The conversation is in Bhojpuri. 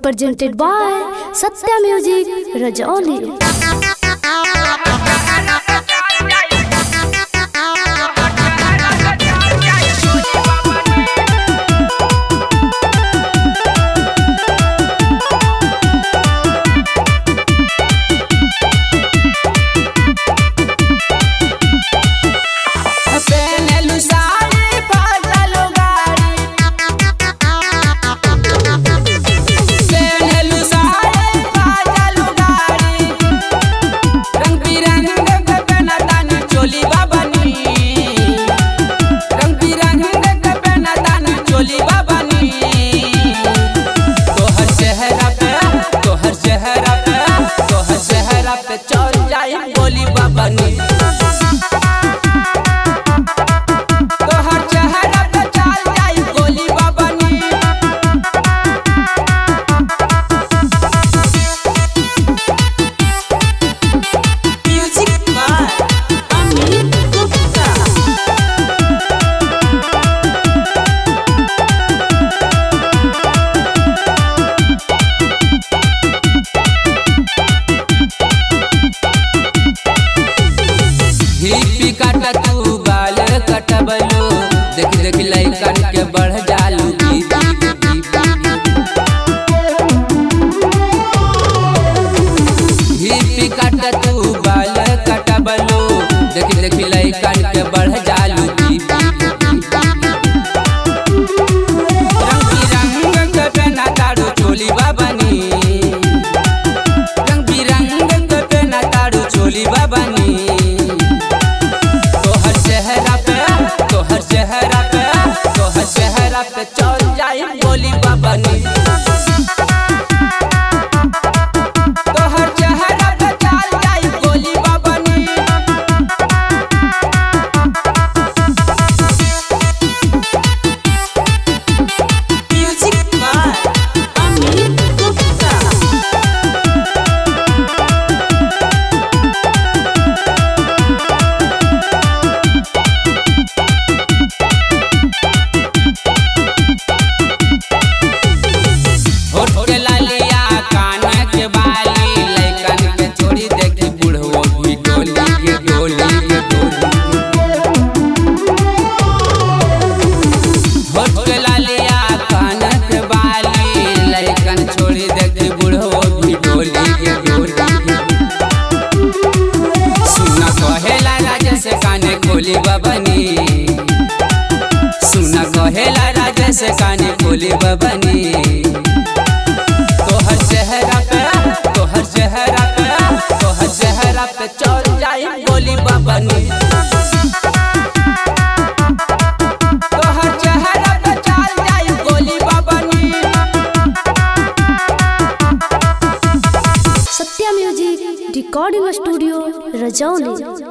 presented by Satya Music Rajauli. देख देख लइकन के बढ़ जालू हिप्पी काट तू बाल कटबलो देख देख लइकन के बढ़ जालू रंग बिरंग के पहना ताड़ू चोली बाबनी रंग बिरंग के पहना ताड़ू चोली बाबनी चेहरा पे चल जाए बोली बाबनी तोहर चेहरा पे चल जाए बोली बाबनी म्यूजिक बाय अमित गुप्ता खोली बाबनी सुना कहेला राजा से काने खोली बाबनी तोहर चेहरा पे चल जाए बोली बाबनी तोहर चेहरा पे चल जाए बोली बाबनी Satya Music Recording Studio Rajauli.